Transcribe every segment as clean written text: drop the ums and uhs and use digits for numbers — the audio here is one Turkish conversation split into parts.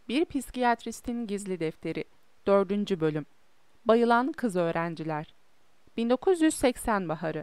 Bir Psikiyatristin Gizli Defteri 4. Bölüm Bayılan Kız Öğrenciler 1980 baharı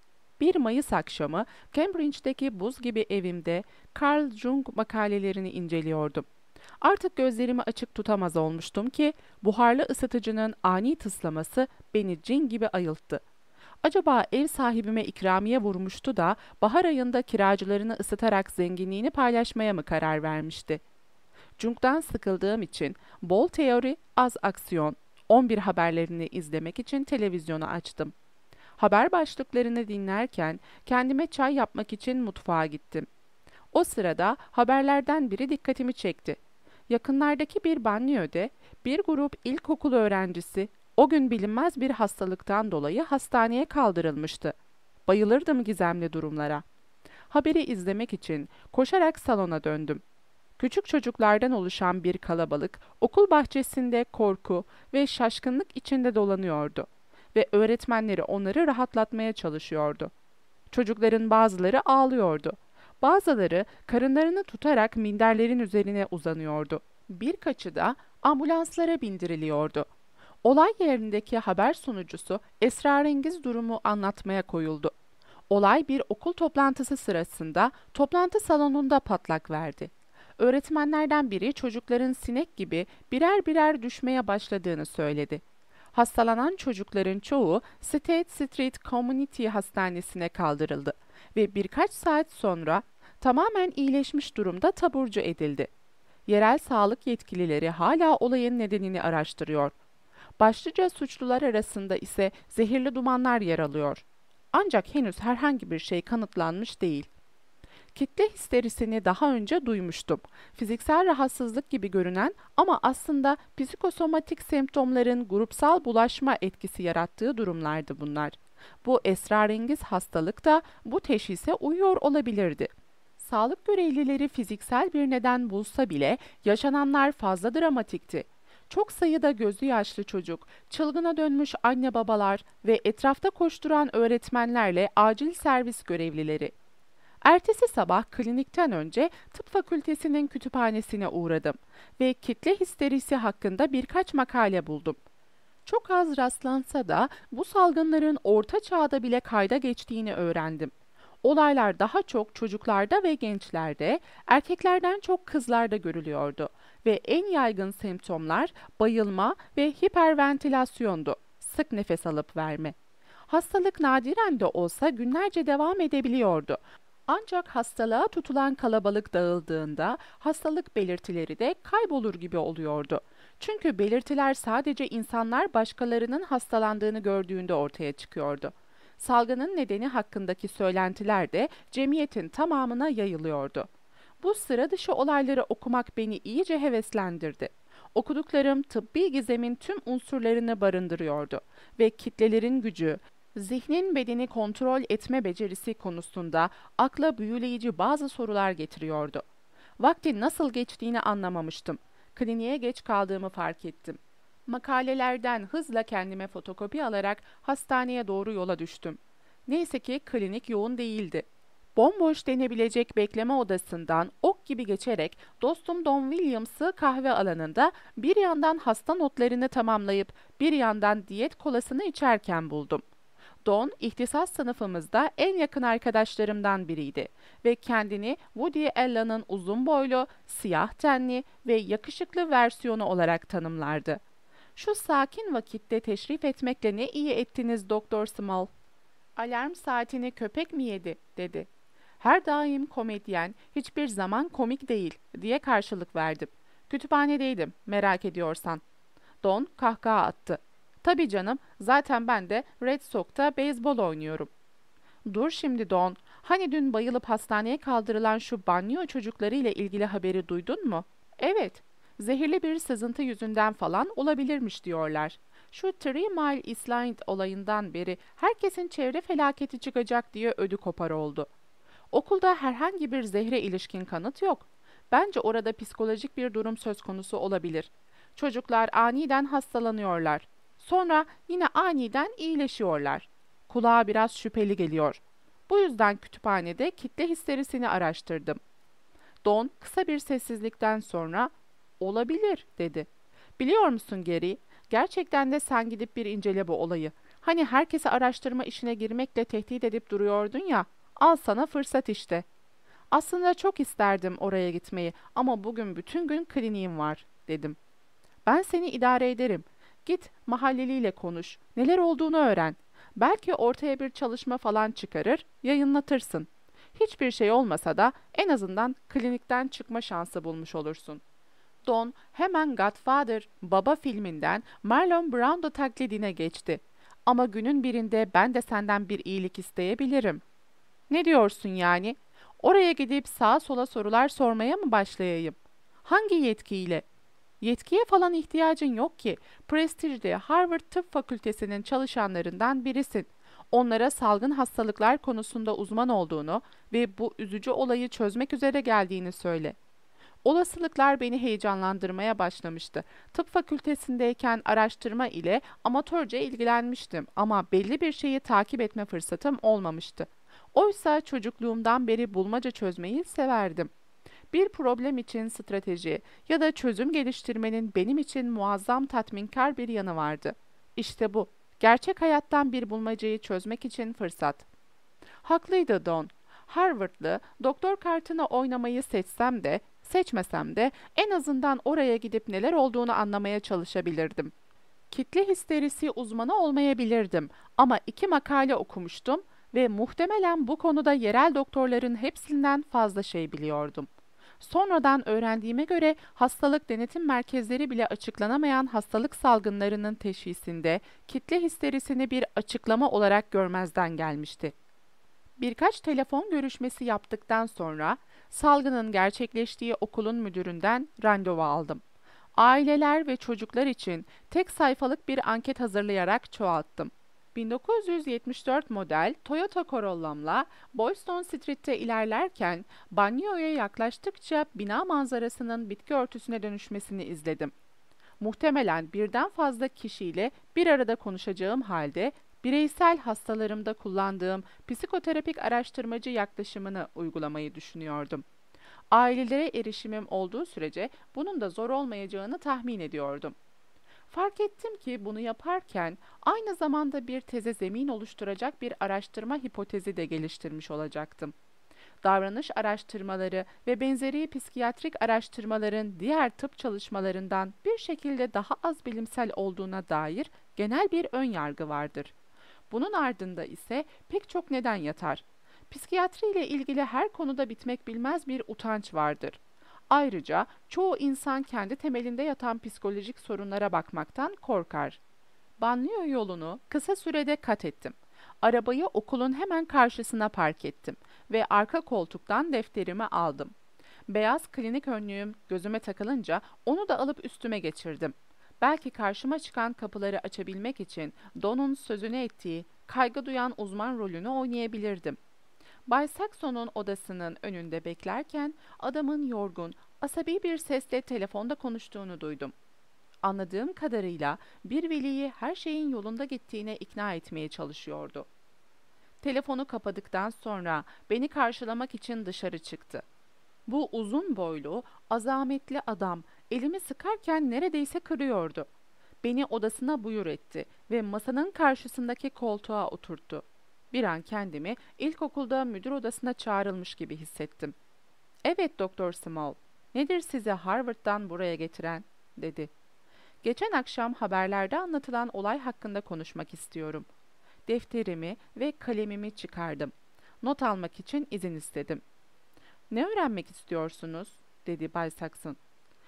1 Mayıs akşamı Cambridge'deki buz gibi evimde Carl Jung makalelerini inceliyordum. Artık gözlerimi açık tutamaz olmuştum ki buharlı ısıtıcının ani tıslaması beni cin gibi ayılttı. Acaba ev sahibime ikramiye vurmuştu da bahar ayında kiracılarını ısıtarak zenginliğini paylaşmaya mı karar vermişti? Jung'dan sıkıldığım için bol teori, az aksiyon, 11 haberlerini izlemek için televizyonu açtım. Haber başlıklarını dinlerken kendime çay yapmak için mutfağa gittim. O sırada haberlerden biri dikkatimi çekti. Yakınlardaki bir banliyöde bir grup ilkokul öğrencisi o gün bilinmez bir hastalıktan dolayı hastaneye kaldırılmıştı. Bayılırdım gizemli durumlara. Haberi izlemek için koşarak salona döndüm. Küçük çocuklardan oluşan bir kalabalık okul bahçesinde korku ve şaşkınlık içinde dolanıyordu ve öğretmenleri onları rahatlatmaya çalışıyordu. Çocukların bazıları ağlıyordu. Bazıları karınlarını tutarak minderlerin üzerine uzanıyordu. Birkaçı da ambulanslara bindiriliyordu. Olay yerindeki haber sunucusu esrarengiz durumu anlatmaya koyuldu. Olay bir okul toplantısı sırasında toplantı salonunda patlak verdi. Öğretmenlerden biri çocukların sinek gibi birer birer düşmeye başladığını söyledi. Hastalanan çocukların çoğu State Street Community Hastanesi'ne kaldırıldı ve birkaç saat sonra tamamen iyileşmiş durumda taburcu edildi. Yerel sağlık yetkilileri hala olayın nedenini araştırıyor. Başlıca suçlular arasında ise zehirli dumanlar yer alıyor. Ancak henüz herhangi bir şey kanıtlanmış değil. Kitle histerisini daha önce duymuştum. Fiziksel rahatsızlık gibi görünen ama aslında psikosomatik semptomların grupsal bulaşma etkisi yarattığı durumlardı bunlar. Bu esrarengiz hastalık da bu teşhise uyuyor olabilirdi. Sağlık görevlileri fiziksel bir neden bulsa bile yaşananlar fazla dramatikti. Çok sayıda gözü yaşlı çocuk, çılgına dönmüş anne babalar ve etrafta koşturan öğretmenlerle acil servis görevlileri. Ertesi sabah klinikten önce tıp fakültesinin kütüphanesine uğradım ve kitle histerisi hakkında birkaç makale buldum. Çok az rastlansa da bu salgınların orta çağda bile kayda geçtiğini öğrendim. Olaylar daha çok çocuklarda ve gençlerde, erkeklerden çok kızlarda görülüyordu ve en yaygın semptomlar bayılma ve hiperventilasyondu, sık nefes alıp verme. Hastalık nadiren de olsa günlerce devam edebiliyordu. Ancak hastalığa tutulan kalabalık dağıldığında hastalık belirtileri de kaybolur gibi oluyordu. Çünkü belirtiler sadece insanlar başkalarının hastalandığını gördüğünde ortaya çıkıyordu. Salgının nedeni hakkındaki söylentiler de cemiyetin tamamına yayılıyordu. Bu sıra dışı olayları okumak beni iyice heveslendirdi. Okuduklarım tıbbi gizemin tüm unsurlarını barındırıyordu ve kitlelerin gücü, zihnin bedeni kontrol etme becerisi konusunda akla büyüleyici bazı sorular getiriyordu. Vaktin nasıl geçtiğini anlamamıştım. Kliniğe geç kaldığımı fark ettim. Makalelerden hızla kendime fotokopi alarak hastaneye doğru yola düştüm. Neyse ki klinik yoğun değildi. Bomboş denebilecek bekleme odasından ok gibi geçerek dostum Don Williams'ı kahve alanında bir yandan hasta notlarını tamamlayıp bir yandan diyet kolasını içerken buldum. Don, ihtisas sınıfımızda en yakın arkadaşlarımdan biriydi ve kendini Woody Allen'ın uzun boylu, siyah tenli ve yakışıklı versiyonu olarak tanımlardı. "Şu sakin vakitte teşrif etmekle ne iyi ettiniz Doktor Small. Alarm saatini köpek mi yedi?" dedi. "Her daim komedyen, hiçbir zaman komik değil," diye karşılık verdim. "Kütüphanedeydim, merak ediyorsan." Don kahkaha attı. "Tabii canım, zaten ben de Red Sox'ta beyzbol oynuyorum." "Dur şimdi Don, hani dün bayılıp hastaneye kaldırılan şu banyo çocukları ile ilgili haberi duydun mu?" "Evet, zehirli bir sızıntı yüzünden falan olabilirmiş diyorlar. Şu Three Mile Island olayından beri herkesin çevre felaketi çıkacak diye ödü kopar oldu. Okulda herhangi bir zehre ilişkin kanıt yok. Bence orada psikolojik bir durum söz konusu olabilir. Çocuklar aniden hastalanıyorlar. Sonra yine aniden iyileşiyorlar. Kulağa biraz şüpheli geliyor. Bu yüzden kütüphanede kitle histerisini araştırdım." Don kısa bir sessizlikten sonra Olabilir, dedi. Biliyor musun Gary, gerçekten de sen gidip bir incele bu olayı. Hani herkesi araştırma işine girmekle tehdit edip duruyordun ya, al sana fırsat işte. Aslında çok isterdim oraya gitmeyi ama bugün bütün gün kliniğim var, dedim. Ben seni idare ederim. Git mahalleliyle konuş, neler olduğunu öğren. Belki ortaya bir çalışma falan çıkarır, yayınlatırsın. Hiçbir şey olmasa da en azından klinikten çıkma şansı bulmuş olursun. Don hemen Godfather, Baba filminden Marlon Brando taklidine geçti. Ama günün birinde ben de senden bir iyilik isteyebilirim. Ne diyorsun yani? Oraya gidip sağa sola sorular sormaya mı başlayayım? Hangi yetkiyle? Yetkiye falan ihtiyacın yok ki. Prestijli Harvard Tıp Fakültesi'nin çalışanlarından birisin. Onlara salgın hastalıklar konusunda uzman olduğunu ve bu üzücü olayı çözmek üzere geldiğini söyle. Olasılıklar beni heyecanlandırmaya başlamıştı. Tıp fakültesindeyken araştırma ile amatörce ilgilenmiştim ama belli bir şeyi takip etme fırsatım olmamıştı. Oysa çocukluğumdan beri bulmaca çözmeyi severdim. Bir problem için strateji ya da çözüm geliştirmenin benim için muazzam tatminkar bir yanı vardı. İşte bu, gerçek hayattan bir bulmacayı çözmek için fırsat. Haklıydı Don. Harvard'lı doktor kartını oynamayı seçsem de, seçmesem de en azından oraya gidip neler olduğunu anlamaya çalışabilirdim. Kitle histerisi uzmanı olmayabilirdim ama 2 makale okumuştum ve muhtemelen bu konuda yerel doktorların hepsinden fazla şey biliyordum. Sonradan öğrendiğime göre hastalık denetim merkezleri bile açıklanamayan hastalık salgınlarının teşhisinde kitle histerisini bir açıklama olarak görmezden gelmişti. Birkaç telefon görüşmesi yaptıktan sonra salgının gerçekleştiği okulun müdüründen randevu aldım. Aileler ve çocuklar için tek sayfalık bir anket hazırlayarak çoğalttım. 1974 model Toyota Corolla'mla Boylston Street'te ilerlerken banyoya yaklaştıkça bina manzarasının bitki örtüsüne dönüşmesini izledim. Muhtemelen birden fazla kişiyle bir arada konuşacağım halde bireysel hastalarımda kullandığım psikoterapik araştırmacı yaklaşımını uygulamayı düşünüyordum. Ailelere erişimim olduğu sürece bunun da zor olmayacağını tahmin ediyordum. Fark ettim ki bunu yaparken aynı zamanda bir teze zemin oluşturacak bir araştırma hipotezi de geliştirmiş olacaktım. Davranış araştırmaları ve benzeri psikiyatrik araştırmaların diğer tıp çalışmalarından bir şekilde daha az bilimsel olduğuna dair genel bir ön yargı vardır. Bunun ardında ise pek çok neden yatar. Psikiyatri ile ilgili her konuda bitmek bilmez bir utanç vardır. Ayrıca çoğu insan kendi temelinde yatan psikolojik sorunlara bakmaktan korkar. Banliyö yolunu kısa sürede kat ettim. Arabayı okulun hemen karşısına park ettim ve arka koltuktan defterimi aldım. Beyaz klinik önlüğüm gözüme takılınca onu da alıp üstüme geçirdim. Belki karşıma çıkan kapıları açabilmek için Don'un sözünü ettiği kaygı duyan uzman rolünü oynayabilirdim. Bay Saxon'un odasının önünde beklerken adamın yorgun, asabi bir sesle telefonda konuştuğunu duydum. Anladığım kadarıyla bir veliyi her şeyin yolunda gittiğine ikna etmeye çalışıyordu. Telefonu kapadıktan sonra beni karşılamak için dışarı çıktı. Bu uzun boylu, azametli adam elimi sıkarken neredeyse kırıyordu. Beni odasına buyur etti ve masanın karşısındaki koltuğa oturttu. Bir an kendimi ilkokulda müdür odasına çağrılmış gibi hissettim. "Evet Doktor Small, nedir sizi Harvard'dan buraya getiren?" dedi. "Geçen akşam haberlerde anlatılan olay hakkında konuşmak istiyorum." Defterimi ve kalemimi çıkardım. Not almak için izin istedim. "Ne öğrenmek istiyorsunuz?" dedi Bay Saxon.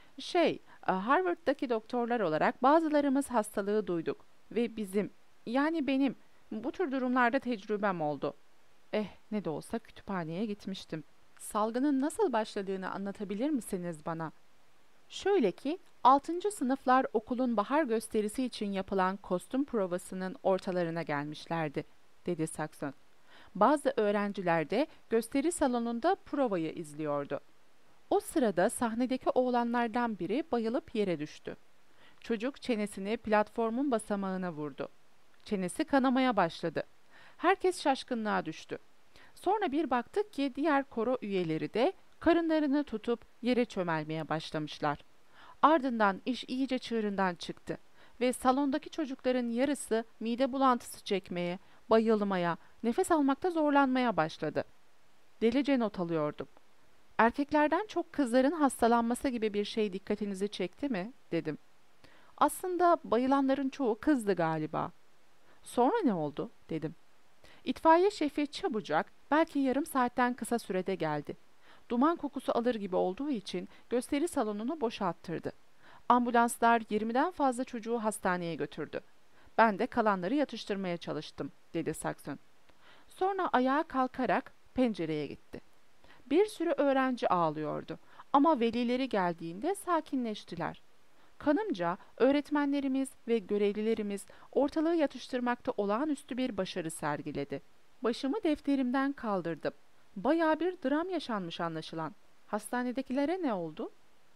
Harvard'daki doktorlar olarak bazılarımız hastalığı duyduk ve yani benim bu tür durumlarda tecrübem oldu. Ne de olsa kütüphaneye gitmiştim. Salgının nasıl başladığını anlatabilir misiniz bana? Şöyle ki, 6. sınıflar okulun bahar gösterisi için yapılan kostüm provasının ortalarına gelmişlerdi, dedi Saxon. Bazı öğrenciler de gösteri salonunda provayı izliyordu. O sırada sahnedeki oğlanlardan biri bayılıp yere düştü. Çocuk çenesini platformun basamağına vurdu. Çenesi kanamaya başladı. Herkes şaşkınlığa düştü. Sonra bir baktık ki diğer koro üyeleri de karınlarını tutup yere çömelmeye başlamışlar. Ardından iş iyice çığırından çıktı ve salondaki çocukların yarısı mide bulantısı çekmeye, bayılmaya, nefes almakta zorlanmaya başladı. Delice not alıyordum. Erkeklerden çok kızların hastalanması gibi bir şey dikkatinizi çekti mi? Dedim. Aslında bayılanların çoğu kızdı galiba. Sonra ne oldu? Dedim. İtfaiye şefi çabucak, belki yarım saatten kısa sürede geldi. Duman kokusu alır gibi olduğu için gösteri salonunu boşalttırdı. Ambulanslar 20'den fazla çocuğu hastaneye götürdü. Ben de kalanları yatıştırmaya çalıştım, dedi Saxon. Sonra ayağa kalkarak pencereye gitti. Bir sürü öğrenci ağlıyordu ama velileri geldiğinde sakinleştiler. Kanımca öğretmenlerimiz ve görevlilerimiz ortalığı yatıştırmakta olağanüstü bir başarı sergiledi. Başımı defterimden kaldırdım. Bayağı bir dram yaşanmış anlaşılan. Hastanedekilere ne oldu?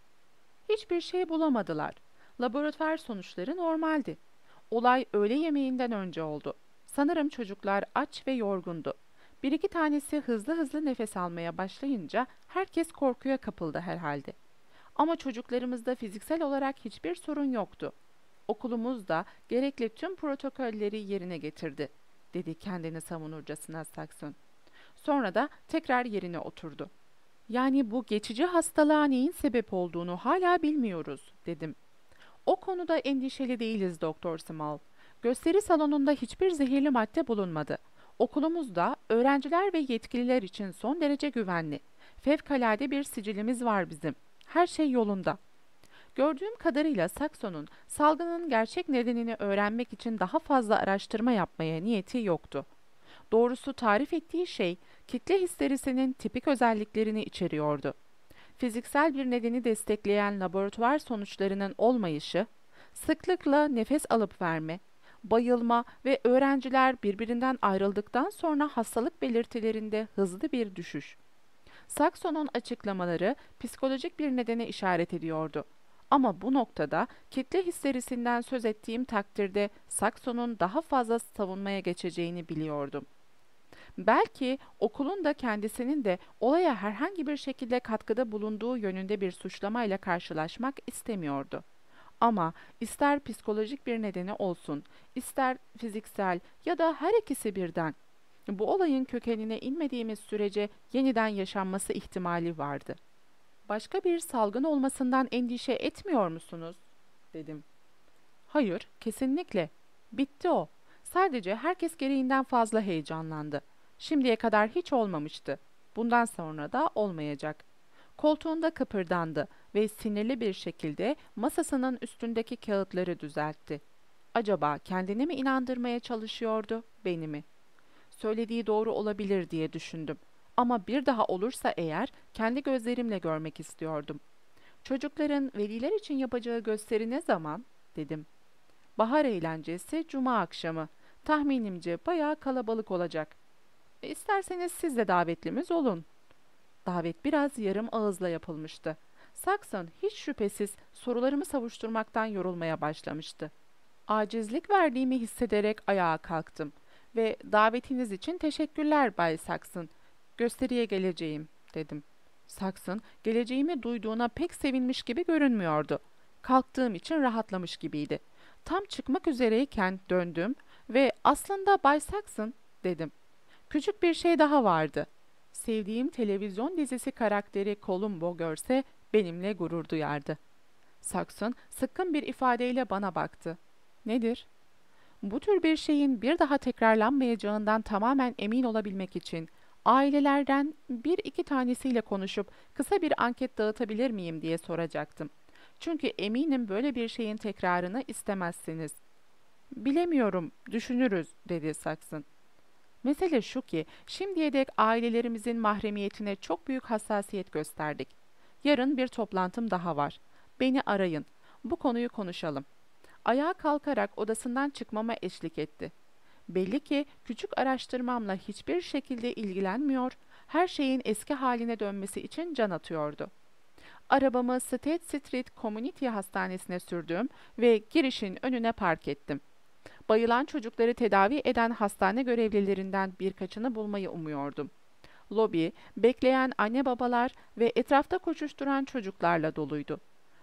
Hiçbir şey bulamadılar. Laboratuvar sonuçları normaldi. Olay öğle yemeğinden önce oldu. Sanırım çocuklar aç ve yorgundu. Bir iki tanesi hızlı hızlı nefes almaya başlayınca herkes korkuya kapıldı herhalde. Ama çocuklarımızda fiziksel olarak hiçbir sorun yoktu. Okulumuz da gerekli tüm protokolleri yerine getirdi, dedi kendini savunurcasına Saxon. Sonra da tekrar yerine oturdu. Yani bu geçici hastalığa neyin sebep olduğunu hala bilmiyoruz, dedim. O konuda endişeli değiliz Doktor Small. Gösteri salonunda hiçbir zehirli madde bulunmadı. Okulumuzda öğrenciler ve yetkililer için son derece güvenli. Fevkalade bir sicilimiz var bizim. Her şey yolunda. Gördüğüm kadarıyla Sakson'un salgının gerçek nedenini öğrenmek için daha fazla araştırma yapmaya niyeti yoktu. Doğrusu tarif ettiği şey kitle histerisinin tipik özelliklerini içeriyordu. Fiziksel bir nedeni destekleyen laboratuvar sonuçlarının olmayışı, sıklıkla nefes alıp verme, bayılma ve öğrenciler birbirinden ayrıldıktan sonra hastalık belirtilerinde hızlı bir düşüş. Sakson'un açıklamaları psikolojik bir nedene işaret ediyordu. Ama bu noktada kitle histerisinden söz ettiğim takdirde Sakson'un daha fazla savunmaya geçeceğini biliyordum. Belki okulun da kendisinin de olaya herhangi bir şekilde katkıda bulunduğu yönünde bir suçlamayla karşılaşmak istemiyordu. Ama ister psikolojik bir nedeni olsun, ister fiziksel ya da her ikisi birden, bu olayın kökenine inmediğimiz sürece yeniden yaşanması ihtimali vardı. Başka bir salgın olmasından endişe etmiyor musunuz? Dedim. Hayır, kesinlikle. Bitti o. Sadece herkes gereğinden fazla heyecanlandı. Şimdiye kadar hiç olmamıştı. Bundan sonra da olmayacak. Koltuğunda kıpırdandı ve sinirli bir şekilde masasının üstündeki kağıtları düzeltti. Acaba kendini mi inandırmaya çalışıyordu, beni mi? Söylediği doğru olabilir diye düşündüm. Ama bir daha olursa eğer kendi gözlerimle görmek istiyordum. Çocukların veliler için yapacağı gösteri ne zaman? Dedim. Bahar eğlencesi cuma akşamı. Tahminimce bayağı kalabalık olacak. İsterseniz siz de davetlimiz olun. Davet biraz yarım ağızla yapılmıştı. Saxon hiç şüphesiz sorularımı savuşturmaktan yorulmaya başlamıştı. Acizlik verdiğimi hissederek ayağa kalktım ve davetiniz için teşekkürler Bay Saxon. Gösteriye geleceğim, dedim. Saxon, geleceğimi duyduğuna pek sevinmiş gibi görünmüyordu. Kalktığım için rahatlamış gibiydi. Tam çıkmak üzereyken döndüm ve aslında Bay Saxon, dedim. Küçük bir şey daha vardı. Sevdiğim televizyon dizisi karakteri Columbo görse benimle gurur duyardı. Saxon sıkkın bir ifadeyle bana baktı. Nedir? Bu tür bir şeyin bir daha tekrarlanmayacağından tamamen emin olabilmek için ailelerden bir iki tanesiyle konuşup kısa bir anket dağıtabilir miyim diye soracaktım. Çünkü eminim böyle bir şeyin tekrarını istemezsiniz. Bilemiyorum, düşünürüz, dedi Saxon. Mesele şu ki, şimdiye dek ailelerimizin mahremiyetine çok büyük hassasiyet gösterdik. Yarın bir toplantım daha var. Beni arayın. Bu konuyu konuşalım. Ayağa kalkarak odasından çıkmama eşlik etti. Belli ki küçük araştırmamla hiçbir şekilde ilgilenmiyor, her şeyin eski haline dönmesi için can atıyordu. Arabamı State Street Community Hastanesi'ne sürdüm ve girişin önüne park ettim. Bayılan çocukları tedavi eden hastane görevlilerinden birkaçını bulmayı umuyordum. Lobi, bekleyen anne babalar ve etrafta koşuşturan çocuklarla doluydu.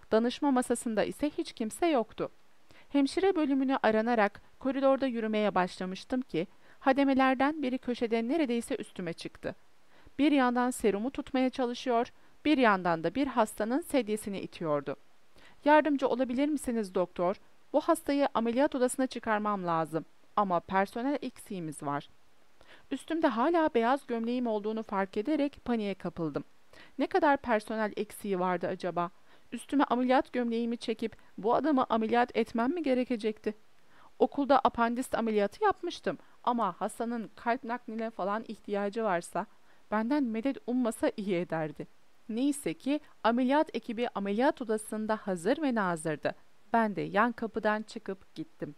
Danışma masasında ise hiç kimse yoktu. Hemşire bölümünü aranarak koridorda yürümeye başlamıştım ki, hademelerden biri köşede neredeyse üstüme çıktı. Bir yandan serumu tutmaya çalışıyor, bir yandan da bir hastanın sedyesini itiyordu. "Yardımcı olabilir misiniz doktor? Bu hastayı ameliyat odasına çıkarmam lazım ama personel eksiğimiz var." Üstümde hala beyaz gömleğim olduğunu fark ederek paniğe kapıldım. Ne kadar personel eksiği vardı acaba? Üstüme ameliyat gömleğimi çekip bu adamı ameliyat etmem mi gerekecekti? Okulda apandist ameliyatı yapmıştım ama hastanın kalp nakline falan ihtiyacı varsa benden medet ummasa iyi ederdi. Neyse ki ameliyat ekibi ameliyat odasında hazır ve nazırdı. Ben de yan kapıdan çıkıp gittim.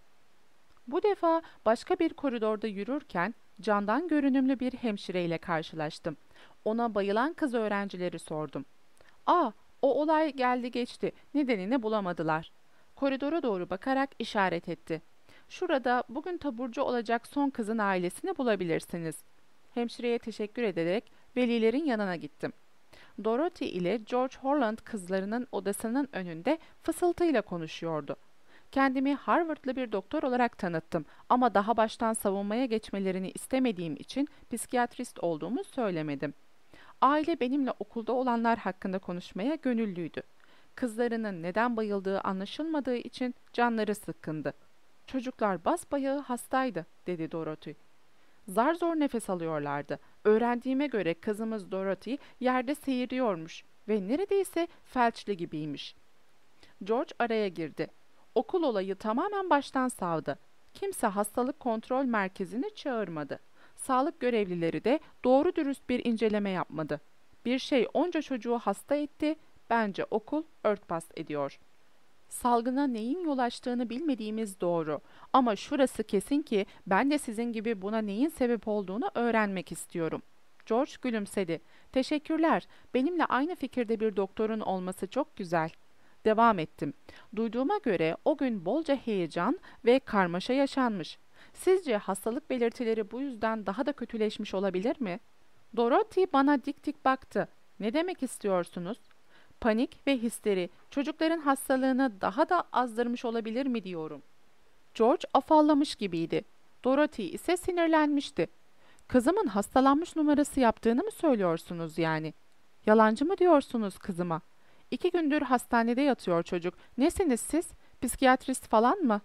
Bu defa başka bir koridorda yürürken candan görünümlü bir hemşireyle karşılaştım. Ona bayılan kız öğrencileri sordum. "Aa, o olay geldi geçti. Nedenini bulamadılar." Koridora doğru bakarak işaret etti. "Şurada bugün taburcu olacak son kızın ailesini bulabilirsiniz." Hemşireye teşekkür ederek velilerin yanına gittim. Dorothy ile George Holland kızlarının odasının önünde fısıltıyla konuşuyordu. Kendimi Harvard'lı bir doktor olarak tanıttım ama daha baştan savunmaya geçmelerini istemediğim için psikiyatrist olduğumu söylemedim. Aile benimle okulda olanlar hakkında konuşmaya gönüllüydü. Kızlarının neden bayıldığı anlaşılmadığı için canları sıkkındı. "Çocuklar basbayağı hastaydı," dedi Dorothy. "Zar zor nefes alıyorlardı. Öğrendiğime göre kızımız Dorothy yerde seyiriyormuş ve neredeyse felçli gibiymiş." George araya girdi. "Okul olayı tamamen baştan savdı. Kimse hastalık kontrol merkezini çağırmadı. Sağlık görevlileri de doğru dürüst bir inceleme yapmadı. Bir şey onca çocuğu hasta etti, bence okul örtbas ediyor. Salgına neyin yol açtığını bilmediğimiz doğru. Ama şurası kesin ki ben de sizin gibi buna neyin sebep olduğunu öğrenmek istiyorum." George gülümsedi. "Teşekkürler. Benimle aynı fikirde bir doktorun olması çok güzel." Devam ettim. "Duyduğuma göre o gün bolca heyecan ve karmaşa yaşanmış. Sizce hastalık belirtileri bu yüzden daha da kötüleşmiş olabilir mi?" Dorothy bana dik dik baktı. "Ne demek istiyorsunuz?" "Panik ve histeri çocukların hastalığını daha da azdırmış olabilir mi diyorum." George afallamış gibiydi. Dorothy ise sinirlenmişti. "Kızımın hastalanmış numarası yaptığını mı söylüyorsunuz yani? Yalancı mı diyorsunuz kızıma? 2 gündür hastanede yatıyor çocuk. Nesiniz siz? Psikiyatrist falan mı?"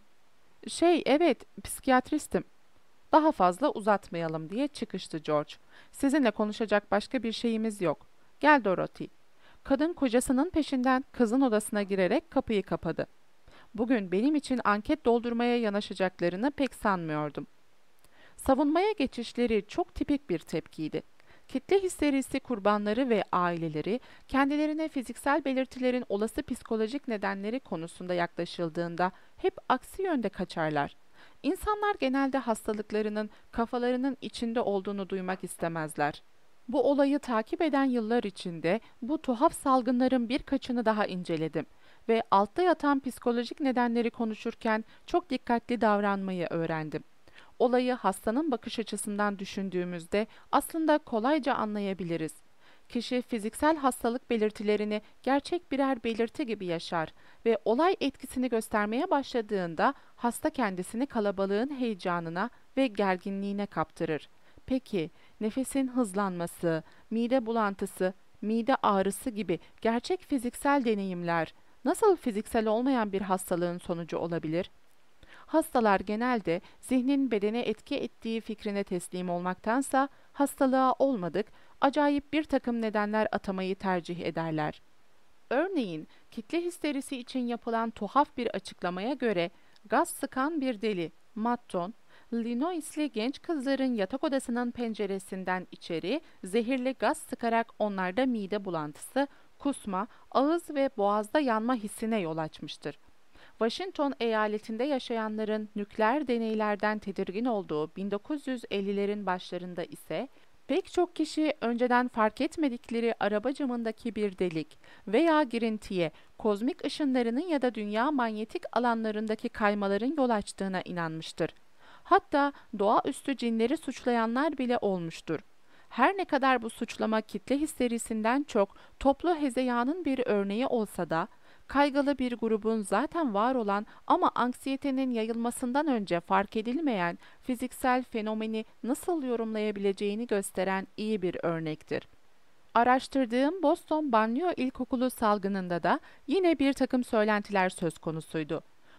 Evet, psikiyatristim." "Daha fazla uzatmayalım," diye çıkıştı George. "Sizinle konuşacak başka bir şeyimiz yok. Gel Dorothy." Kadın kocasının peşinden kızın odasına girerek kapıyı kapadı. Bugün benim için anket doldurmaya yanaşacaklarını pek sanmıyordum. Savunmaya geçişleri çok tipik bir tepkiydi. Kitle histerisi kurbanları ve aileleri kendilerine fiziksel belirtilerin olası psikolojik nedenleri konusunda yaklaşıldığında hep aksi yönde kaçarlar. İnsanlar genelde hastalıklarının kafalarının içinde olduğunu duymak istemezler. Bu olayı takip eden yıllar içinde bu tuhaf salgınların birkaçını daha inceledim ve altta yatan psikolojik nedenleri konuşurken çok dikkatli davranmayı öğrendim. Olayı hastanın bakış açısından düşündüğümüzde aslında kolayca anlayabiliriz. Kişi fiziksel hastalık belirtilerini gerçek birer belirti gibi yaşar ve olay etkisini göstermeye başladığında hasta kendisini kalabalığın heyecanına ve gerginliğine kaptırır. Peki, nefesin hızlanması, mide bulantısı, mide ağrısı gibi gerçek fiziksel deneyimler nasıl fiziksel olmayan bir hastalığın sonucu olabilir? Hastalar genelde zihnin bedene etki ettiği fikrine teslim olmaktansa hastalığa olmadık, acayip bir takım nedenler atamayı tercih ederler. Örneğin, kitle histerisi için yapılan tuhaf bir açıklamaya göre gaz sıkan bir deli, Matton, Illinois'li genç kızların yatak odasının penceresinden içeri zehirli gaz sıkarak onlarda mide bulantısı, kusma, ağız ve boğazda yanma hissine yol açmıştır. Washington eyaletinde yaşayanların nükleer deneylerden tedirgin olduğu 1950'lerin başlarında ise pek çok kişi önceden fark etmedikleri araba camındaki bir delik veya girintiye kozmik ışınlarının ya da dünya manyetik alanlarındaki kaymaların yol açtığına inanmıştır. Hatta doğaüstü cinleri suçlayanlar bile olmuştur. Her ne kadar bu suçlama kitle histerisinden çok toplu hezeyanın bir örneği olsa da, Kaygılı bir grubun zaten var olan ama anksiyetenin yayılmasından önce fark edilmeyen fiziksel fenomeni nasıl yorumlayabileceğini gösteren iyi bir örnektir. Araştırdığım Boston Banliyö İlkokulu salgınında da yine bir takım söylentiler söz konusuydu.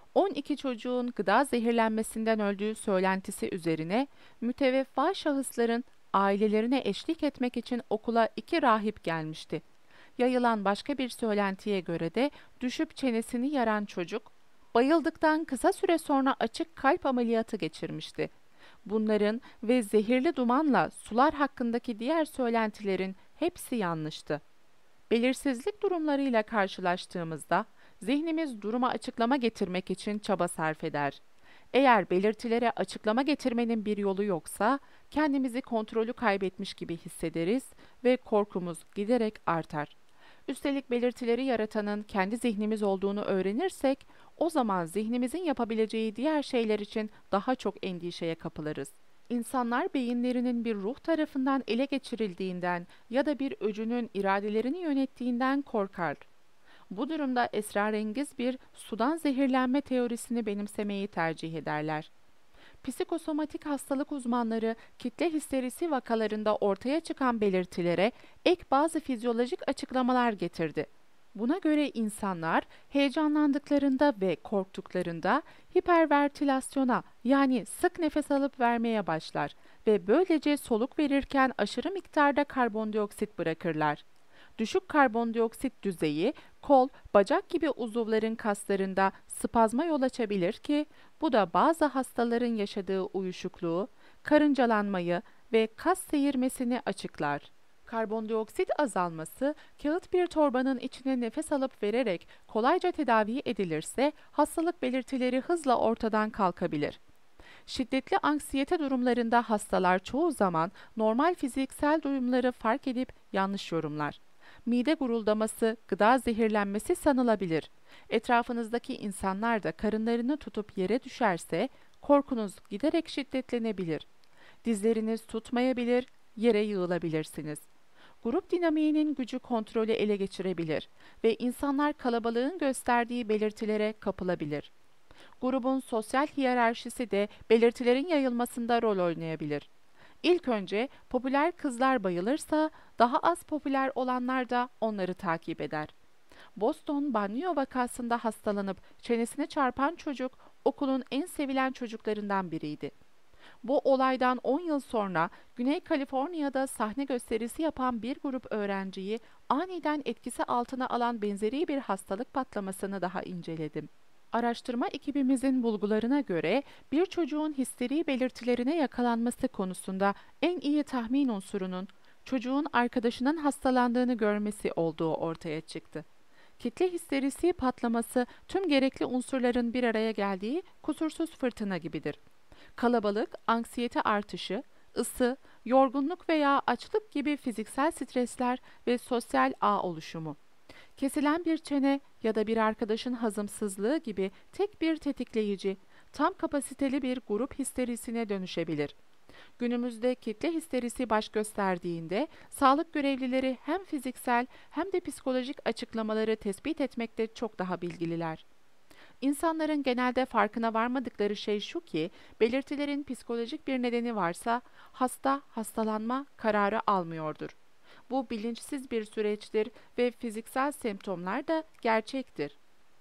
12 çocuğun gıda zehirlenmesinden öldüğü söylentisi üzerine müteveffa şahısların ailelerine eşlik etmek için okula 2 rahip gelmişti. Yayılan başka bir söylentiye göre de düşüp çenesini yaran çocuk, bayıldıktan kısa süre sonra açık kalp ameliyatı geçirmişti. Bunların ve zehirli dumanla sular hakkındaki diğer söylentilerin hepsi yanlıştı. Belirsizlik durumlarıyla karşılaştığımızda zihnimiz duruma açıklama getirmek için çaba sarf eder. Eğer belirtilere açıklama getirmenin bir yolu yoksa kendimizi kontrolü kaybetmiş gibi hissederiz ve korkumuz giderek artar. Üstelik belirtileri yaratanın kendi zihnimiz olduğunu öğrenirsek, o zaman zihnimizin yapabileceği diğer şeyler için daha çok endişeye kapılırız. İnsanlar beyinlerinin bir ruh tarafından ele geçirildiğinden ya da bir öcünün iradelerini yönettiğinden korkar. Bu durumda esrarengiz bir sudan zehirlenme teorisini benimsemeyi tercih ederler. Psikosomatik hastalık uzmanları kitle histerisi vakalarında ortaya çıkan belirtilere ek bazı fizyolojik açıklamalar getirdi. Buna göre insanlar heyecanlandıklarında ve korktuklarında hiperventilasyona yani sık nefes alıp vermeye başlar ve böylece soluk verirken aşırı miktarda karbondioksit bırakırlar. Düşük karbondioksit düzeyi kol, bacak gibi uzuvların kaslarında spazma yol açabilir ki bu da bazı hastaların yaşadığı uyuşukluğu, karıncalanmayı ve kas seyirmesini açıklar. Karbondioksit azalması, kağıt bir torbanın içine nefes alıp vererek kolayca tedavi edilirse hastalık belirtileri hızla ortadan kalkabilir. Şiddetli anksiyete durumlarında hastalar çoğu zaman normal fiziksel durumları fark edip yanlış yorumlar. Mide guruldaması, gıda zehirlenmesi sanılabilir. Etrafınızdaki insanlar da karınlarını tutup yere düşerse korkunuz giderek şiddetlenebilir. Dizleriniz tutmayabilir, yere yığılabilirsiniz. Grup dinamiğinin gücü kontrolü ele geçirebilir ve insanlar kalabalığın gösterdiği belirtilere kapılabilir. Grubun sosyal hiyerarşisi de belirtilerin yayılmasında rol oynayabilir. İlk önce popüler kızlar bayılırsa daha az popüler olanlar da onları takip eder. Boston banliyö vakasında hastalanıp çenesine çarpan çocuk okulun en sevilen çocuklarından biriydi. Bu olaydan 10 yıl sonra Güney Kaliforniya'da sahne gösterisi yapan bir grup öğrenciyi aniden etkisi altına alan benzeri bir hastalık patlamasını daha inceledim. Araştırma ekibimizin bulgularına göre bir çocuğun histeri belirtilerine yakalanması konusunda en iyi tahmin unsurunun çocuğun arkadaşının hastalandığını görmesi olduğu ortaya çıktı. Kitle histerisi patlaması tüm gerekli unsurların bir araya geldiği kusursuz fırtına gibidir. Kalabalık, anksiyete artışı, ısı, yorgunluk veya açlık gibi fiziksel stresler ve sosyal ağ oluşumu. Kesilen bir çene ya da bir arkadaşın hazımsızlığı gibi tek bir tetikleyici, tam kapasiteli bir grup histerisine dönüşebilir. Günümüzde kitle histerisi baş gösterdiğinde sağlık görevlileri hem fiziksel hem de psikolojik açıklamaları tespit etmekte çok daha bilgililer. İnsanların genelde farkına varmadıkları şey şu ki, belirtilerin psikolojik bir nedeni varsa hasta hastalanma kararı almıyordur. Bu bilinçsiz bir süreçtir ve fiziksel semptomlar da gerçektir.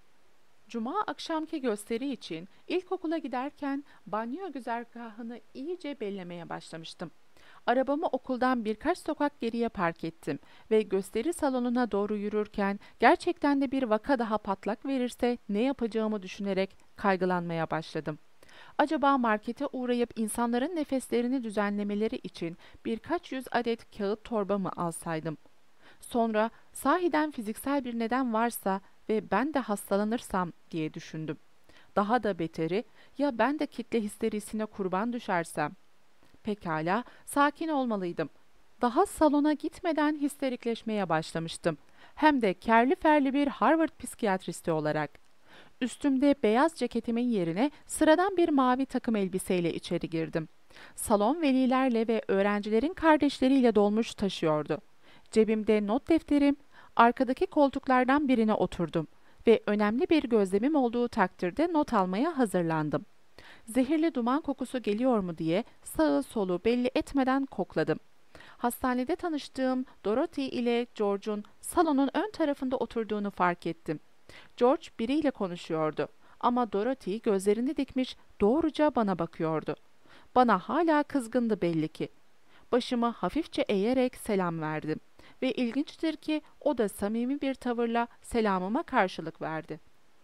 Cuma akşamki gösteri için ilkokula giderken banyo güzergahını iyice bellemeye başlamıştım. Arabamı okuldan birkaç sokak geriye park ettim ve gösteri salonuna doğru yürürken gerçekten de bir vaka daha patlak verirse ne yapacağımı düşünerek kaygılanmaya başladım. Acaba markete uğrayıp insanların nefeslerini düzenlemeleri için birkaç yüz adet kağıt torba mı alsaydım? Sonra sahiden fiziksel bir neden varsa ve ben de hastalanırsam diye düşündüm. Daha da beteri, ya ben de kitle histerisine kurban düşersem? Pekala, sakin olmalıydım. Daha salona gitmeden histerikleşmeye başlamıştım. Hem de kerli ferli bir Harvard psikiyatristi olarak. Üstümde beyaz ceketimin yerine sıradan bir mavi takım elbiseyle içeri girdim. Salon velilerle ve öğrencilerin kardeşleriyle dolmuş taşıyordu. Cebimde not defterim, arkadaki koltuklardan birine oturdum. ve önemli bir gözlemim olduğu takdirde not almaya hazırlandım. Zehirli duman kokusu geliyor mu diye sağı solu belli etmeden kokladım. Hastanede tanıştığım Dorothy ile George'un salonun ön tarafında oturduğunu fark ettim. George biriyle konuşuyordu ama Dorothy gözlerini dikmiş doğruca bana bakıyordu. Bana hala kızgındı belli ki. Başımı hafifçe eğerek selam verdim ve ilginçtir ki o da samimi bir tavırla selamıma karşılık verdi.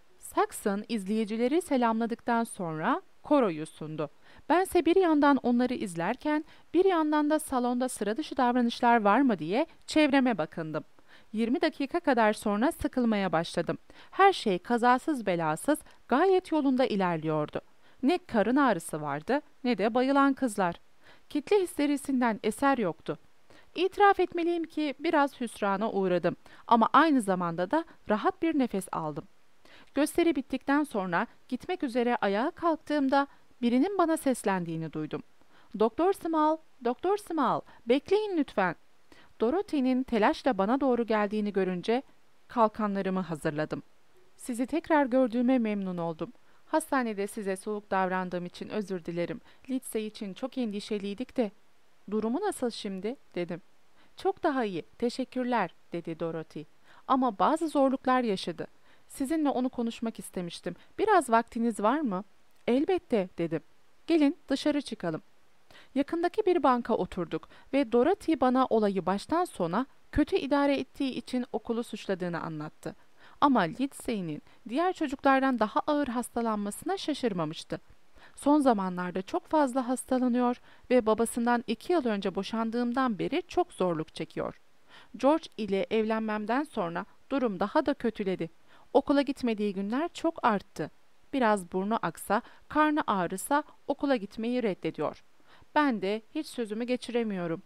Saxon izleyicileri selamladıktan sonra koroyu sundu. Bense bir yandan onları izlerken bir yandan da salonda sıra dışı davranışlar var mı diye çevreme bakındım. 20 dakika kadar sonra sıkılmaya başladım. Her şey kazasız belasız gayet yolunda ilerliyordu. Ne karın ağrısı vardı ne de bayılan kızlar. Kitle histerisinden eser yoktu. İtiraf etmeliyim ki biraz hüsrana uğradım ama aynı zamanda da rahat bir nefes aldım. Gösteri bittikten sonra gitmek üzere ayağa kalktığımda birinin bana seslendiğini duydum. Doktor Small, Doktor Small, bekleyin lütfen. Dorothy'nin telaşla bana doğru geldiğini görünce kalkanlarımı hazırladım. Sizi tekrar gördüğüme memnun oldum. Hastanede size soğuk davrandığım için özür dilerim. Lindsay için çok endişeliydik de. Durumu nasıl şimdi? Dedim. Çok daha iyi, teşekkürler, dedi Dorothy. Ama bazı zorluklar yaşadı. Sizinle onu konuşmak istemiştim. Biraz vaktiniz var mı? Elbette, dedim. Gelin dışarı çıkalım. Yakındaki bir banka oturduk ve Dorothy bana olayı baştan sona kötü idare ettiği için okulu suçladığını anlattı. Ama Lindsay'nin diğer çocuklardan daha ağır hastalanmasına şaşırmamıştı. Son zamanlarda çok fazla hastalanıyor ve babasından 2 yıl önce boşandığımdan beri çok zorluk çekiyor. George ile evlenmemden sonra durum daha da kötüledi. Okula gitmediği günler çok arttı. Biraz burnu aksa, karnı ağrısa okula gitmeyi reddediyor. Ben de hiç sözümü geçiremiyorum.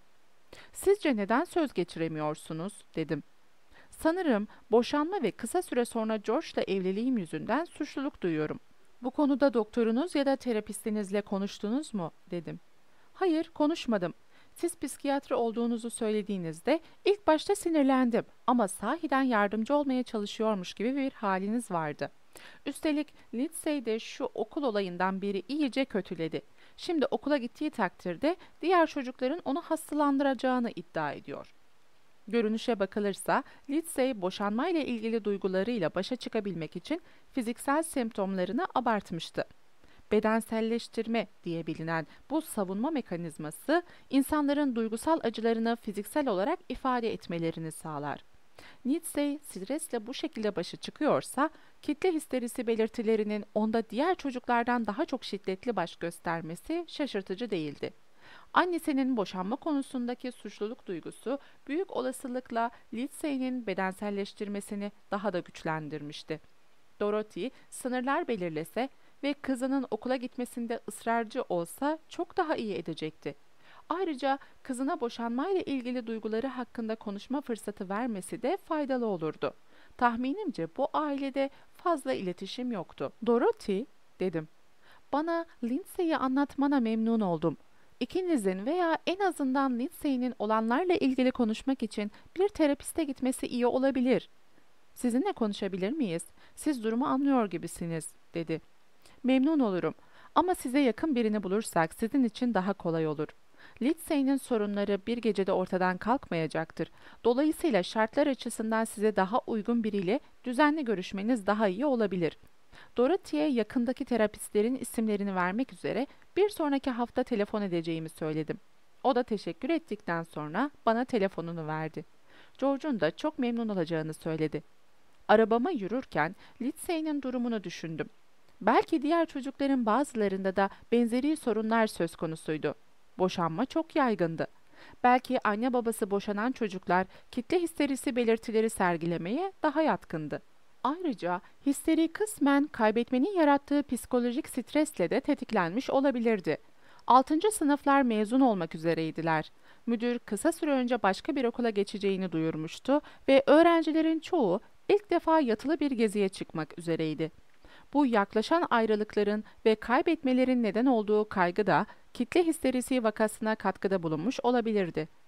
Sizce neden söz geçiremiyorsunuz? Dedim. Sanırım boşanma ve kısa süre sonra George'la evliliğim yüzünden suçluluk duyuyorum. Bu konuda doktorunuz ya da terapistinizle konuştunuz mu? Dedim. Hayır, konuşmadım. Siz psikiyatri olduğunuzu söylediğinizde ilk başta sinirlendim ama sahiden yardımcı olmaya çalışıyormuş gibi bir haliniz vardı. Üstelik Lindsay de şu okul olayından beri iyice kötüledi. Şimdi okula gittiği takdirde diğer çocukların onu hastalandıracağını iddia ediyor. Görünüşe bakılırsa Lindsay boşanmayla ilgili duygularıyla başa çıkabilmek için fiziksel semptomlarını abartmıştı. Bedenselleştirme diye bilinen bu savunma mekanizması insanların duygusal acılarını fiziksel olarak ifade etmelerini sağlar. Nietzsche stresle bu şekilde başa çıkıyorsa, kitle histerisi belirtilerinin onda diğer çocuklardan daha çok şiddetli baş göstermesi şaşırtıcı değildi. Annesinin boşanma konusundaki suçluluk duygusu büyük olasılıkla Lindsay'nin bedenselleştirmesini daha da güçlendirmişti. Dorothy sınırlar belirlese ve kızının okula gitmesinde ısrarcı olsa çok daha iyi edecekti. Ayrıca kızına boşanmayla ilgili duyguları hakkında konuşma fırsatı vermesi de faydalı olurdu. Tahminimce bu ailede fazla iletişim yoktu. Dorothy, dedim. Bana Lindsay'i anlatmana memnun oldum. İkinizin veya en azından Lindsay'nin olanlarla ilgili konuşmak için bir terapiste gitmesi iyi olabilir. Sizinle konuşabilir miyiz? Siz durumu anlıyor gibisiniz, dedi. Memnun olurum ama size yakın birini bulursak sizin için daha kolay olur. Lindsay'nin sorunları bir gecede ortadan kalkmayacaktır. Dolayısıyla şartlar açısından size daha uygun biriyle düzenli görüşmeniz daha iyi olabilir. Dorothy'ye yakındaki terapistlerin isimlerini vermek üzere bir sonraki hafta telefon edeceğimi söyledim. O da teşekkür ettikten sonra bana telefonunu verdi. George'un da çok memnun olacağını söyledi. Arabama yürürken Lindsay'nin durumunu düşündüm. Belki diğer çocukların bazılarında da benzeri sorunlar söz konusuydu. Boşanma çok yaygındı. Belki anne babası boşanan çocuklar kitle histerisi belirtileri sergilemeye daha yatkındı. Ayrıca histeri kısmen kaybetmenin yarattığı psikolojik stresle de tetiklenmiş olabilirdi. 6. sınıflar mezun olmak üzereydiler. Müdür kısa süre önce başka bir okula geçeceğini duyurmuştu ve öğrencilerin çoğu ilk defa yatılı bir geziye çıkmak üzereydi. Bu yaklaşan ayrılıkların ve kaybetmelerin neden olduğu kaygı da kitle histerisi vakasına katkıda bulunmuş olabilirdi.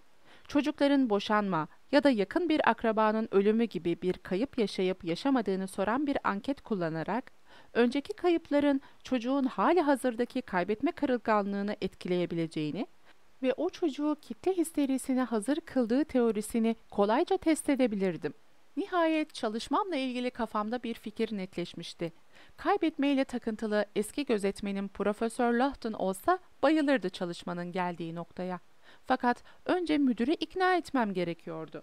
Çocukların boşanma ya da yakın bir akrabanın ölümü gibi bir kayıp yaşayıp yaşamadığını soran bir anket kullanarak, önceki kayıpların çocuğun hali hazırdaki kaybetme kırılganlığını etkileyebileceğini ve o çocuğu kitle histerisine hazır kıldığı teorisini kolayca test edebilirdim. Nihayet çalışmamla ilgili kafamda bir fikir netleşmişti. Kaybetmeyle takıntılı eski gözetmenim Profesör Lawton olsa bayılırdı çalışmanın geldiği noktaya. Fakat önce müdürü ikna etmem gerekiyordu.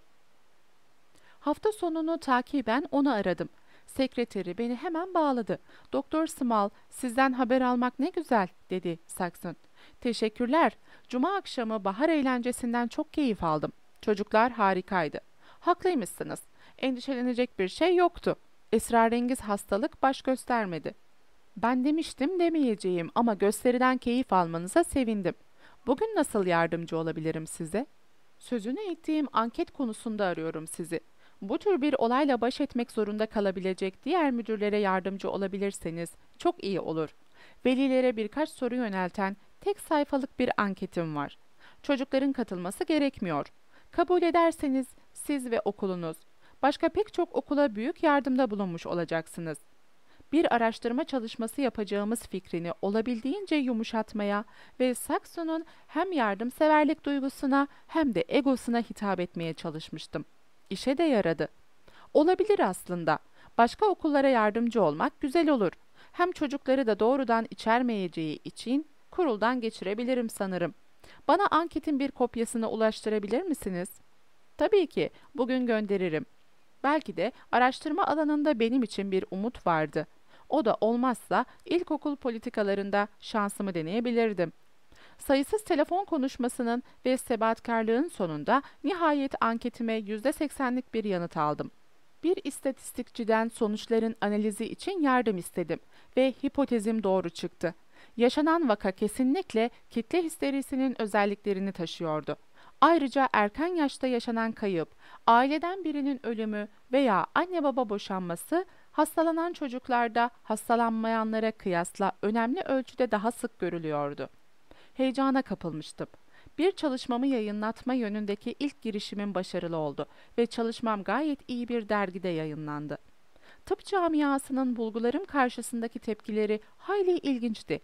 Hafta sonunu takiben onu aradım. Sekreteri beni hemen bağladı. Doktor Small, sizden haber almak ne güzel, dedi Saxon. Teşekkürler. Cuma akşamı bahar eğlencesinden çok keyif aldım. Çocuklar harikaydı. Haklıymışsınız. Endişelenecek bir şey yoktu. Esrarengiz hastalık baş göstermedi. Ben demiştim demeyeceğim ama gösteriden keyif almanıza sevindim. Bugün nasıl yardımcı olabilirim size? Sözünü ettiğim anket konusunda arıyorum sizi. Bu tür bir olayla baş etmek zorunda kalabilecek diğer müdürlere yardımcı olabilirseniz çok iyi olur. Velilere birkaç soru yönelten tek sayfalık bir anketim var. Çocukların katılması gerekmiyor. Kabul ederseniz siz ve okulunuz, başka pek çok okula büyük yardımda bulunmuş olacaksınız. Bir araştırma çalışması yapacağımız fikrini olabildiğince yumuşatmaya ve Saxon'un hem yardımseverlik duygusuna hem de egosuna hitap etmeye çalışmıştım. İşe de yaradı. Olabilir aslında. Başka okullara yardımcı olmak güzel olur. Hem çocukları da doğrudan içermeyeceği için kuruldan geçirebilirim sanırım. Bana anketin bir kopyasını ulaştırabilir misiniz? Tabii ki, bugün gönderirim. Belki de araştırma alanında benim için bir umut vardı. O da olmazsa ilkokul politikalarında şansımı deneyebilirdim. Sayısız telefon konuşmasının ve sebatkarlığın sonunda nihayet anketime %80'lik bir yanıt aldım. Bir istatistikçiden sonuçların analizi için yardım istedim ve hipotezim doğru çıktı. Yaşanan vaka kesinlikle kitle histerisinin özelliklerini taşıyordu. Ayrıca erken yaşta yaşanan kayıp, aileden birinin ölümü veya anne baba boşanması hastalanan çocuklarda hastalanmayanlara kıyasla önemli ölçüde daha sık görülüyordu. Heyecana kapılmıştım. Bir çalışmamı yayınlatma yönündeki ilk girişimim başarılı oldu ve çalışmam gayet iyi bir dergide yayınlandı. Tıp camiasının bulgularım karşısındaki tepkileri hayli ilginçti.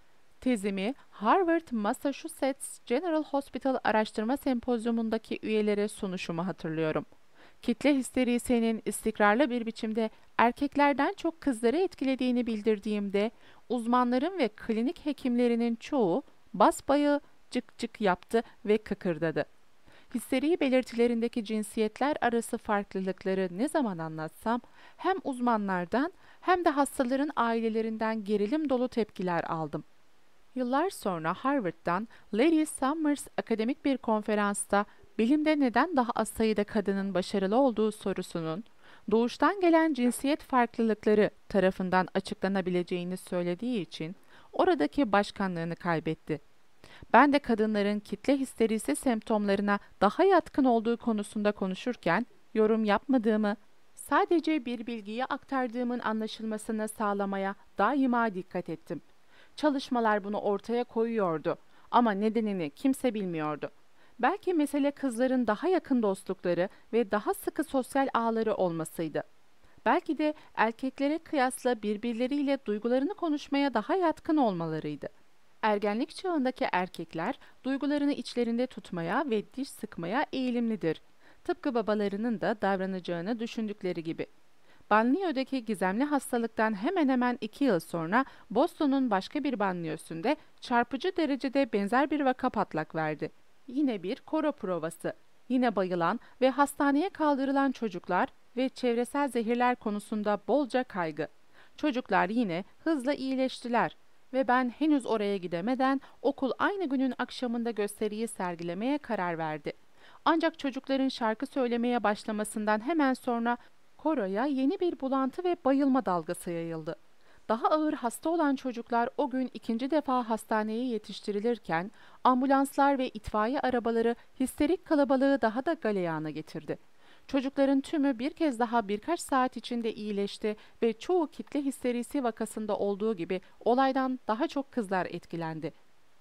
Tezimi Harvard Massachusetts General Hospital Araştırma Sempozyumundaki üyelere sunuşumu hatırlıyorum. Kitle histerisinin istikrarlı bir biçimde erkeklerden çok kızları etkilediğini bildirdiğimde uzmanların ve klinik hekimlerinin çoğu basbayağı cık cık yaptı ve kıkırdadı. Histeri belirtilerindeki cinsiyetler arası farklılıkları ne zaman anlatsam hem uzmanlardan hem de hastaların ailelerinden gerilim dolu tepkiler aldım. Yıllar sonra Harvard'dan Larry Summers akademik bir konferansta bilimde neden daha az sayıda kadının başarılı olduğu sorusunun doğuştan gelen cinsiyet farklılıkları tarafından açıklanabileceğini söylediği için oradaki başkanlığını kaybetti. Ben de kadınların kitle histerisi semptomlarına daha yatkın olduğu konusunda konuşurken yorum yapmadığımı, sadece bir bilgiyi aktardığımın anlaşılmasını sağlamaya daima dikkat ettim. Çalışmalar bunu ortaya koyuyordu ama nedenini kimse bilmiyordu. Belki mesele kızların daha yakın dostlukları ve daha sıkı sosyal ağları olmasıydı. Belki de erkeklere kıyasla birbirleriyle duygularını konuşmaya daha yatkın olmalarıydı. Ergenlik çağındaki erkekler duygularını içlerinde tutmaya ve diş sıkmaya eğilimlidir. Tıpkı babalarının da davranacağını düşündükleri gibi. Banliyö'deki gizemli hastalıktan hemen hemen 2 yıl sonra Boston'un başka bir banliyösünde çarpıcı derecede benzer bir vaka patlak verdi. Yine bir koro provası, yine bayılan ve hastaneye kaldırılan çocuklar ve çevresel zehirler konusunda bolca kaygı. Çocuklar yine hızla iyileştiler ve ben henüz oraya gidemeden okul aynı günün akşamında gösteriyi sergilemeye karar verdi. Ancak çocukların şarkı söylemeye başlamasından hemen sonra koroya yeni bir bulantı ve bayılma dalgası yayıldı. Daha ağır hasta olan çocuklar o gün ikinci defa hastaneye yetiştirilirken ambulanslar ve itfaiye arabaları histerik kalabalığı daha da galeyana getirdi. Çocukların tümü bir kez daha birkaç saat içinde iyileşti ve çoğu kitle histerisi vakasında olduğu gibi olaydan daha çok kızlar etkilendi.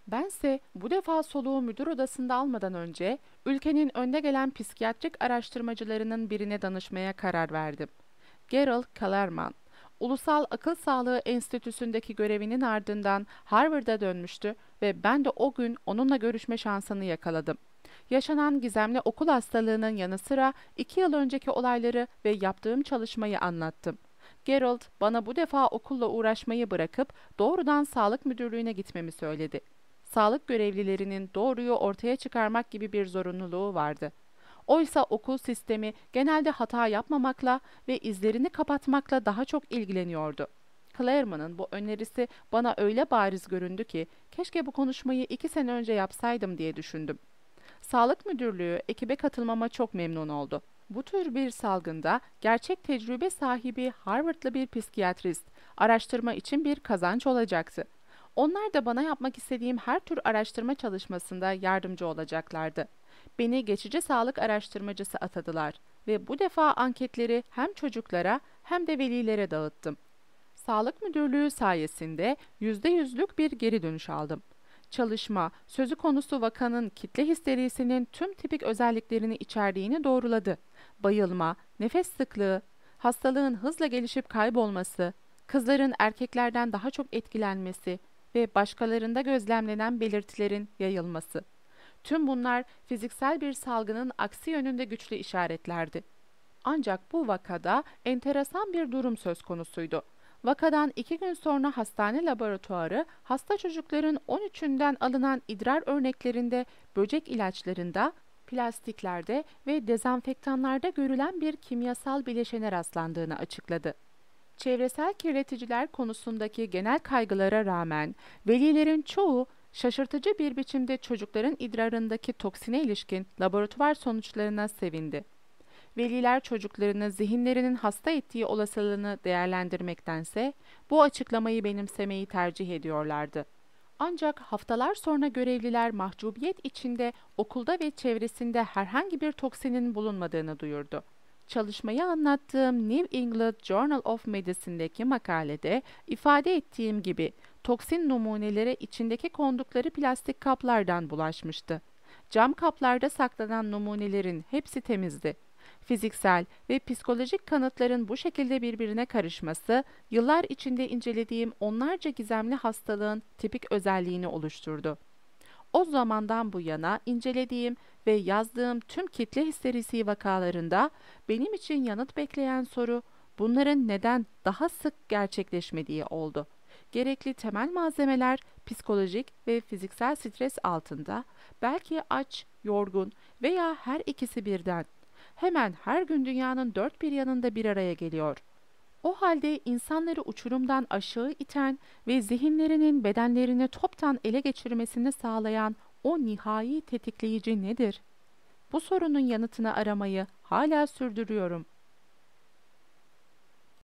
Bense bu defa soluğu müdür odasında almadan önce ülkenin önde gelen psikiyatrik araştırmacılarının birine danışmaya karar verdim. Gerald Kellerman, Ulusal Akıl Sağlığı Enstitüsü'ndeki görevinin ardından Harvard'a dönmüştü ve ben de o gün onunla görüşme şansını yakaladım. Yaşanan gizemli okul hastalığının yanı sıra 2 yıl önceki olayları ve yaptığım çalışmayı anlattım. Gerald bana bu defa okulla uğraşmayı bırakıp doğrudan sağlık müdürlüğüne gitmemi söyledi. Sağlık görevlilerinin doğruyu ortaya çıkarmak gibi bir zorunluluğu vardı. Oysa okul sistemi genelde hata yapmamakla ve izlerini kapatmakla daha çok ilgileniyordu. Claremant'ın bu önerisi bana öyle bariz göründü ki keşke bu konuşmayı 2 sene önce yapsaydım diye düşündüm. Sağlık müdürlüğü ekibe katılmama çok memnun oldu. Bu tür bir salgında gerçek tecrübe sahibi Harvard'lı bir psikiyatrist araştırma için bir kazanç olacaktı. Onlar da bana yapmak istediğim her tür araştırma çalışmasında yardımcı olacaklardı. Beni geçici sağlık araştırmacısı atadılar ve bu defa anketleri hem çocuklara hem de velilere dağıttım. Sağlık müdürlüğü sayesinde %100'lük bir geri dönüş aldım. Çalışma, sözü konusu vakanın kitle histerisinin tüm tipik özelliklerini içerdiğini doğruladı. Bayılma, nefes sıklığı, hastalığın hızla gelişip kaybolması, kızların erkeklerden daha çok etkilenmesi ve başkalarında gözlemlenen belirtilerin yayılması. Tüm bunlar fiziksel bir salgının aksi yönünde güçlü işaretlerdi. Ancak bu vakada enteresan bir durum söz konusuydu. Vakadan 2 gün sonra hastane laboratuvarı hasta çocukların 13'ünden alınan idrar örneklerinde, böcek ilaçlarında, plastiklerde ve dezenfektanlarda görülen bir kimyasal bileşene rastlandığını açıkladı. Çevresel kirleticiler konusundaki genel kaygılara rağmen velilerin çoğu şaşırtıcı bir biçimde çocukların idrarındaki toksine ilişkin laboratuvar sonuçlarına sevindi. Veliler çocuklarını zihinlerinin hasta ettiği olasılığını değerlendirmektense bu açıklamayı benimsemeyi tercih ediyorlardı. Ancak haftalar sonra görevliler mahcubiyet içinde okulda ve çevresinde herhangi bir toksinin bulunmadığını duyurdu. Çalışmayı anlattığım New England Journal of Medicine'deki makalede ifade ettiğim gibi toksin numuneleri içindeki kondukları plastik kaplardan bulaşmıştı. Cam kaplarda saklanan numunelerin hepsi temizdi. Fiziksel ve psikolojik kanıtların bu şekilde birbirine karışması, yıllar içinde incelediğim onlarca gizemli hastalığın tipik özelliğini oluşturdu. O zamandan bu yana incelediğim ve yazdığım tüm kitle histerisi vakalarında benim için yanıt bekleyen soru, bunların neden daha sık gerçekleşmediği oldu. Gerekli temel malzemeler psikolojik ve fiziksel stres altında, belki aç, yorgun veya her ikisi birden, hemen her gün dünyanın dört bir yanında bir araya geliyor. O halde insanları uçurumdan aşağı iten ve zihinlerinin bedenlerini toptan ele geçirmesini sağlayan o nihai tetikleyici nedir? Bu sorunun yanıtını aramayı hala sürdürüyorum.